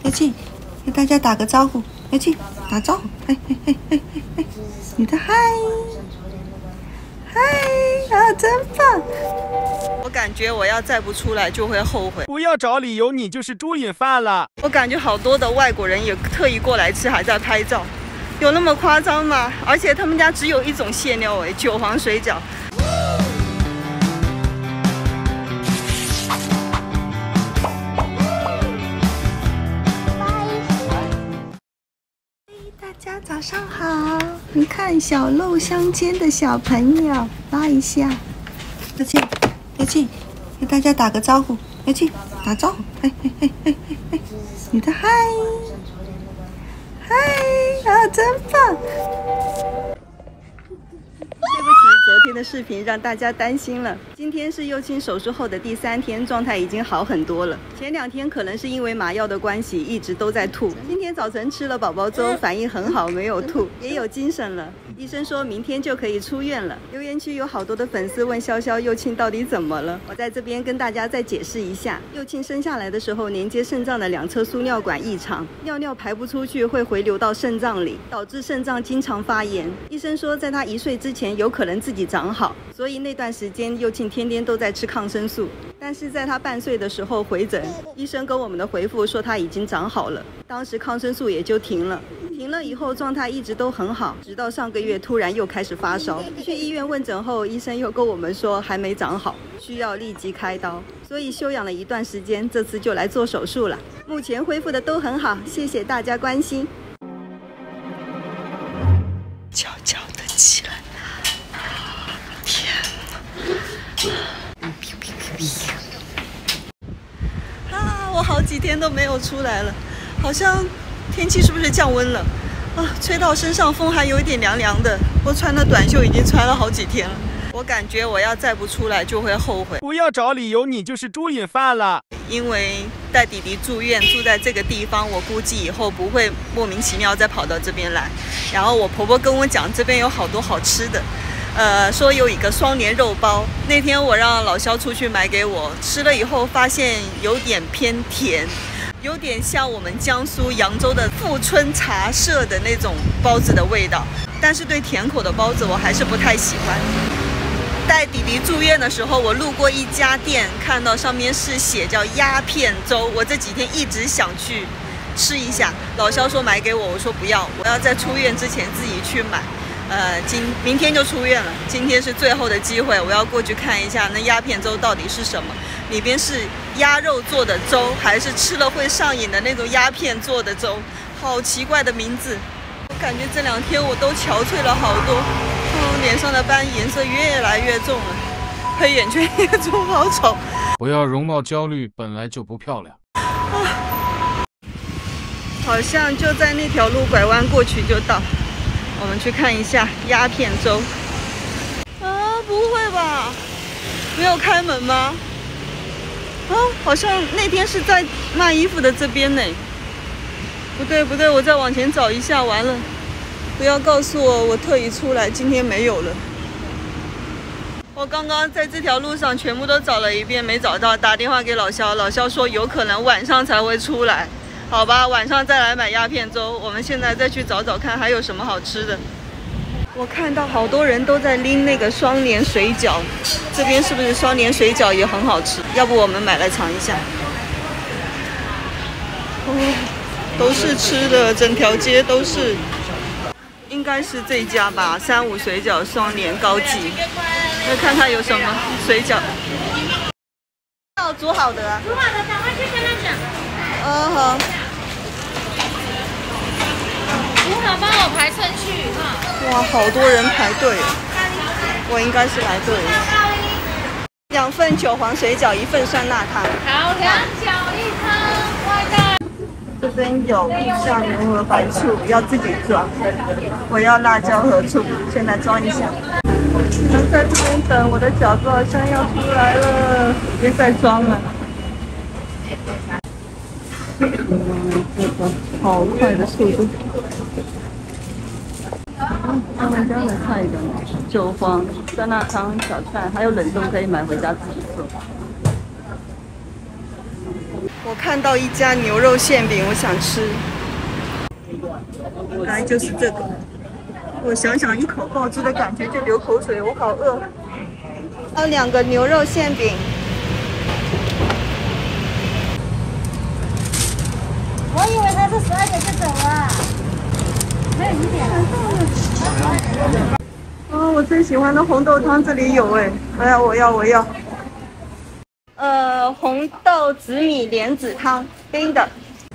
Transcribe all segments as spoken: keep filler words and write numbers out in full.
刘静，给大家打个招呼。刘静，打招呼。嘿嘿嘿嘿嘿嘿，你的嗨，嗨啊，真棒！我感觉我要再不出来就会后悔。 不要找理由，你就是猪瘾犯了。 我感觉好多的外国人也特意过来吃，还在拍照，有那么夸张吗？而且他们家只有一种馅料哎，韭黄水饺。大家早上好，你看小鹿相间的小朋友，拉一下。刘静，刘静，给大家打个招呼。刘静，打招呼。嘿嘿嘿嘿嘿嘿，你的嗨，嗨啊，真棒！对不起，昨天的视频让大家担心了。今天是右庆手术后的第三天，状态已经好很多了。前两天可能是因为麻药的关系，一直都在吐。今天早晨吃了宝宝粥，反应很好，没有吐，也有精神了。医生说明天就可以出院了。留言区有好多的粉丝问潇潇右庆到底怎么了，我在这边跟大家再解释一下。右庆生下来的时候，连接肾脏的两侧输尿管异常，尿尿排不出去，会回流到肾脏里，导致肾脏经常发炎。医生说，在他一岁之前有可能自己长好，所以那段时间右庆天天都在吃抗生素。但是在他半岁的时候回诊，医生跟我们的回复说他已经长好了，当时抗生素也就停了。停了以后状态一直都很好，直到上个月突然又开始发烧。去医院问诊后，医生又跟我们说还没长好，需要立即开刀，所以休养了一段时间，这次就来做手术了。目前恢复的都很好，谢谢大家关心。悄悄的起来，天哪！啊，我好几天都没有出来了，好像天气是不是降温了？啊，吹到身上风还有一点凉凉的。我穿的短袖已经穿了好几天了，我感觉我要再不出来就会后悔。 不要找理由，你就是猪瘾犯了。 因为带弟弟住院，住在这个地方，我估计以后不会莫名其妙再跑到这边来。然后我婆婆跟我讲，这边有好多好吃的。呃，说有一个双连肉包，那天我让老肖出去买给我吃了以后，发现有点偏甜，有点像我们江苏扬州的富春茶社的那种包子的味道，但是对甜口的包子我还是不太喜欢。带弟弟住院的时候，我路过一家店，看到上面是写叫鸦片粥，我这几天一直想去吃一下。老肖说买给我，我说不要，我要在出院之前自己去买。呃，今明天就出院了，今天是最后的机会，我要过去看一下那鸦片粥到底是什么，里边是鸭肉做的粥，还是吃了会上瘾的那种鸦片做的粥？好奇怪的名字，我感觉这两天我都憔悴了好多，嗯，脸上的斑颜色越来越重了，黑眼圈也重，好丑。 不要容貌焦虑，本来就不漂亮。 啊，好像就在那条路拐弯过去就到。我们去看一下鸦片粥。啊，不会吧？没有开门吗？啊，好像那天是在卖衣服的这边呢。不对不对，我再往前找一下。完了，不要告诉我我特意出来，今天没有了。我刚刚在这条路上全部都找了一遍，没找到，打电话给老肖，老肖说有可能晚上才会出来。好吧，晚上再来买鸦片粥。我们现在再去找找看还有什么好吃的。我看到好多人都在拎那个双连水饺，这边是不是双连水饺也很好吃？要不我们买来尝一下。哦，都是吃的，整条街都是。应该是这家吧，三五水饺双连高级。那看看有什么水饺。要煮好的啊。煮好的，赶快去跟他讲。哦好。 煮好帮我排顺序哈。 哇，好多人排队，我应该是来对了。两份韭黄水饺，一份酸辣汤。 好，两饺一汤，外带。 这边有酱油和白醋，要自己装。我要辣椒和醋，先来装一下。只能在这边等，我的饺子好像要出来了，别再装了。好快的速度！他们家的菜的韭黄、酸辣汤、小菜，还有冷冻可以买回家自己做。我看到一家牛肉馅饼，我想吃。来就是这个，我想想一口爆汁的感觉就流口水，我好饿。还有两个牛肉馅饼。 我以为他是十二点就走了，没有一点。 哦，我最喜欢的红豆汤这里有哎，哎呀，我要我要。呃，红豆紫米莲子汤，冰的。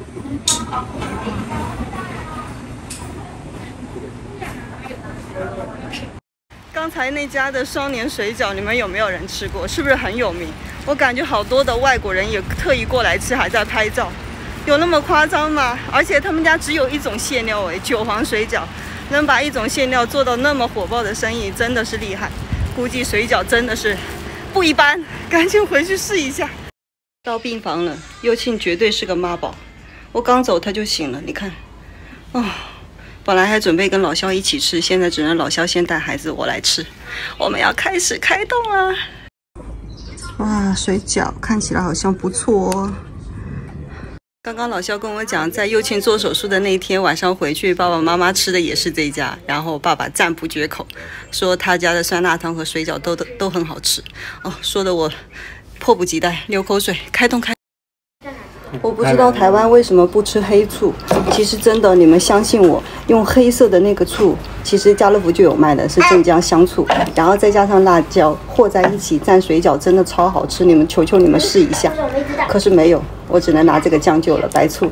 刚才那家的双年水饺，你们有没有人吃过？是不是很有名？我感觉好多的外国人也特意过来吃，还在拍照。有那么夸张吗？而且他们家只有一种馅料哎，韭黄水饺，能把一种馅料做到那么火爆的生意，真的是厉害。估计水饺真的是不一般，赶紧回去试一下。到病房了，幼庆绝对是个妈宝。我刚走他就醒了，你看，哦。本来还准备跟老肖一起吃，现在只能老肖先带孩子，我来吃。我们要开始开动了。哇，水饺看起来好像不错哦。刚刚老肖跟我讲，在幼庆做手术的那一天晚上回去，爸爸妈妈吃的也是这家，然后爸爸赞不绝口，说他家的酸辣汤和水饺都都都很好吃。哦，说的我迫不及待，流口水，开动开。我不知道台湾为什么不吃黑醋，其实真的，你们相信我，用黑色的那个醋，其实家乐福就有卖的，是镇江香醋，然后再加上辣椒和在一起蘸水饺，真的超好吃，你们求求你们试一下。可是没有，我只能拿这个酱就了，白醋。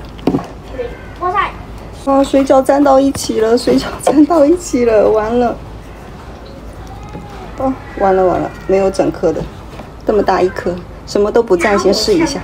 哦，水饺粘到一起了，水饺粘到一起了，完了。哦，完了完了，没有整颗的，这么大一颗，什么都不蘸，先试一下。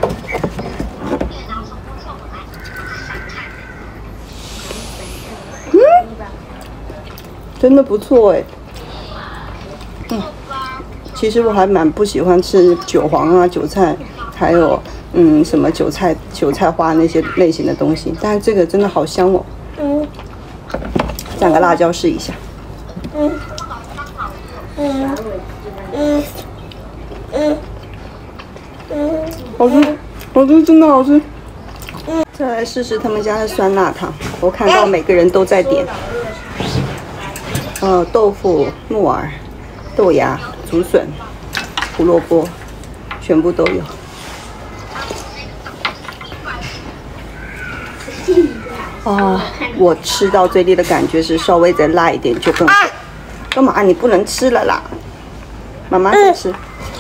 真的不错哎，嗯，其实我还蛮不喜欢吃韭黄啊、韭菜，还有嗯什么韭菜、韭菜花那些类型的东西，但是这个真的好香哦。嗯，蘸个辣椒试一下。嗯嗯嗯嗯嗯，好吃，好吃，真的好吃。嗯，再来试试他们家的酸辣汤，我看到每个人都在点。呃，豆腐、木耳、豆芽、竹笋、胡萝卜，全部都有。哦，我吃到嘴里的感觉是稍微再辣一点就更好。干嘛？你不能吃了啦！妈妈再吃。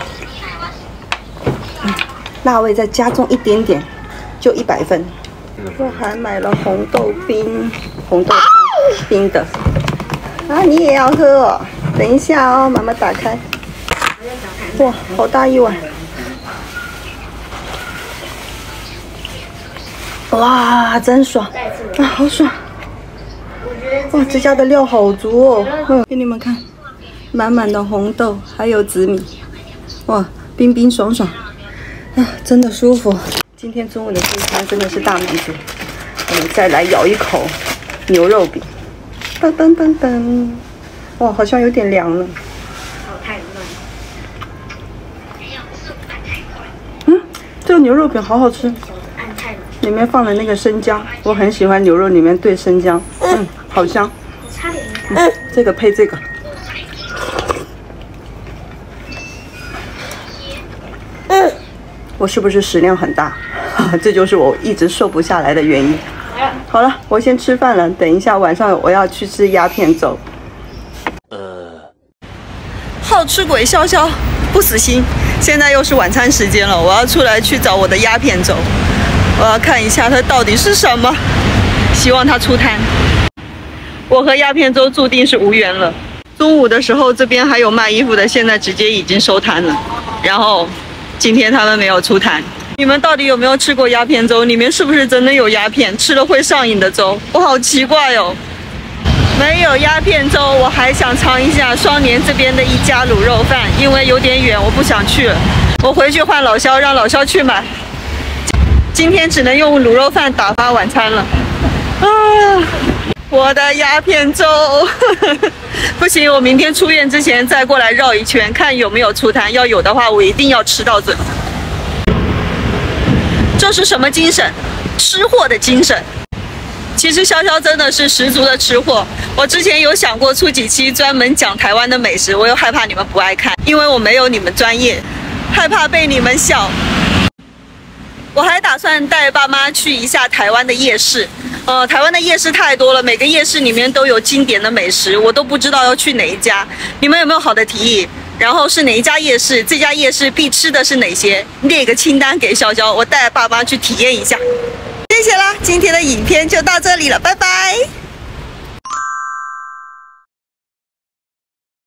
嗯，辣味再加重一点点，就一百分。我还买了红豆冰，红豆汤冰的。啊，你也要喝哦？等一下哦，妈妈打开。哇，好大一碗！哇，真爽！啊，好爽！哇，这家的料好足哦。嗯，给你们看，满满的红豆，还有紫米，哇，冰冰爽爽，啊，真的舒服。今天中午的这餐真的是大满足。我们再来咬一口牛肉饼。噔噔噔噔，哇，好像有点凉了。嗯，这个牛肉饼好好吃，里面放了那个生姜，我很喜欢牛肉里面兑生姜，嗯，好香。嗯，这个配这个。嗯，我是不是食量很大？这就是我一直瘦不下来的原因。好了，我先吃饭了。等一下晚上我要去吃鸦片粥。呃，好吃鬼笑笑，不死心。现在又是晚餐时间了，我要出来去找我的鸦片粥。我要看一下它到底是什么，希望它出摊。我和鸦片粥注定是无缘了。中午的时候这边还有卖衣服的，现在直接已经收摊了。然后今天他们没有出摊。你们到底有没有吃过鸦片粥？里面是不是真的有鸦片？吃了会上瘾的粥？我好奇怪哦。没有鸦片粥，我还想尝一下双年这边的一家卤肉饭，因为有点远，我不想去了。我回去换老肖，让老肖去买。今天只能用卤肉饭打发晚餐了。啊，我的鸦片粥，不行，我明天出院之前再过来绕一圈，看有没有出摊。要有的话，我一定要吃到准。 这是什么精神？吃货的精神。其实潇潇真的是十足的吃货。我之前有想过出几期专门讲台湾的美食，我又害怕你们不爱看，因为我没有你们专业，害怕被你们笑。我还打算带爸妈去一下台湾的夜市。呃，台湾的夜市太多了，每个夜市里面都有经典的美食，我都不知道要去哪一家。你们有没有好的提议？然后是哪一家夜市？这家夜市必吃的是哪些？列个清单给潇潇，我带爸妈去体验一下。谢谢啦，今天的影片就到这里了，拜拜。